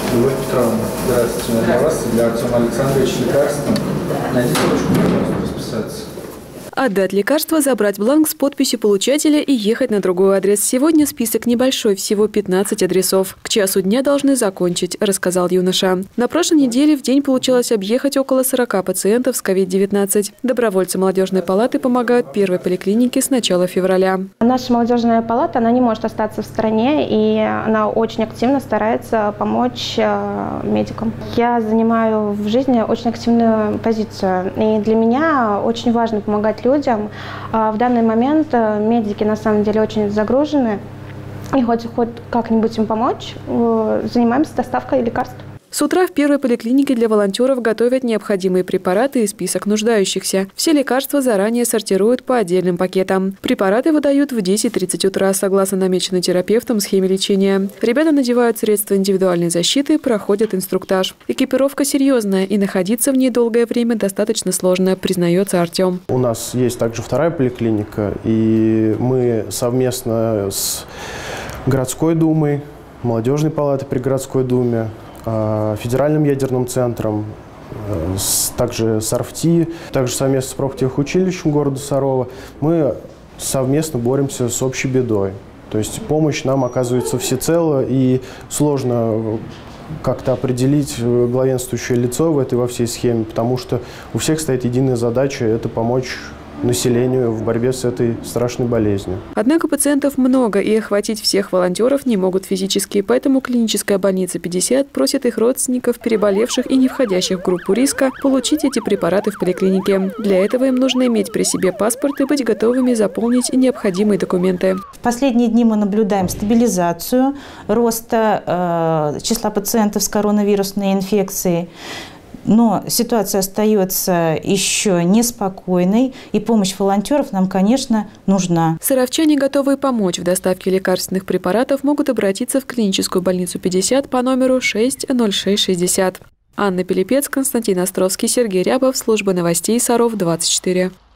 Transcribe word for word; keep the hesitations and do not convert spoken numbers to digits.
Любовь Петровна, здравствуйте. Для вас и для Артема Александровича лекарства. Найдите ручку, пожалуйста, расписаться. Отдать лекарство, забрать бланк с подписью получателя и ехать на другой адрес. Сегодня список небольшой, всего пятнадцать адресов. К часу дня должны закончить, рассказал юноша. На прошлой неделе в день получилось объехать около сорока пациентов с ковид девятнадцать. Добровольцы молодежной палаты помогают первой поликлинике с начала февраля. Наша молодежная палата, она не может остаться в стране, и она очень активно старается помочь медикам. Я занимаю в жизни очень активную позицию, и для меня очень важно помогать людям. людям. В данный момент медики на самом деле очень загружены, и хоть, хоть как-нибудь им помочь, занимаемся доставкой лекарств. С утра в первой поликлинике для волонтеров готовят необходимые препараты и список нуждающихся. Все лекарства заранее сортируют по отдельным пакетам. Препараты выдают в десять тридцать утра, согласно намеченной терапевтом схеме лечения. Ребята надевают средства индивидуальной защиты, проходят инструктаж. Экипировка серьезная, и находиться в ней долгое время достаточно сложно, признается Артем. У нас есть также вторая поликлиника, и мы совместно с городской думой, молодежной палатой при городской думе, Федеральным ядерным центром, также с АРФТИ, также совместно с профтехучилищем города Сарова мы совместно боремся с общей бедой. То есть помощь нам оказывается всецело, и сложно как-то определить главенствующее лицо в этой во всей схеме, потому что у всех стоит единая задача – это помочь населению в борьбе с этой страшной болезнью. Однако пациентов много, и охватить всех волонтеров не могут физически, поэтому клиническая больница пятьдесят просит их родственников, переболевших и не входящих в группу риска, получить эти препараты в поликлинике. Для этого им нужно иметь при себе паспорт и быть готовыми заполнить необходимые документы. В последние дни мы наблюдаем стабилизацию роста э, числа пациентов с коронавирусной инфекцией. Но ситуация остается еще неспокойной, и помощь волонтеров нам, конечно, нужна. Саровчане, готовые помочь в доставке лекарственных препаратов, могут обратиться в клиническую больницу пятьдесят по номеру шесть ноль шесть шестьдесят. Анна Пилипец, Константин Островский, Сергей Рябов, служба новостей Саров двадцать четыре.